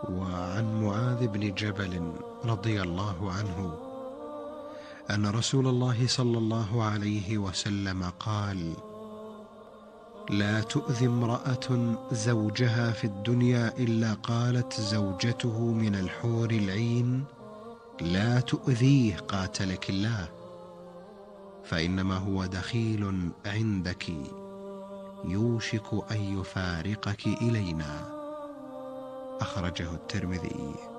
وعن معاذ بن جبل رضي الله عنه أن رسول الله صلى الله عليه وسلم قال: لا تؤذي امرأة زوجها في الدنيا إلا قالت زوجته من الحور العين: لا تؤذيه قاتلك الله، فإنما هو دخيل عندك يوشك أن يفارقك إلينا. أخرجه الترمذي.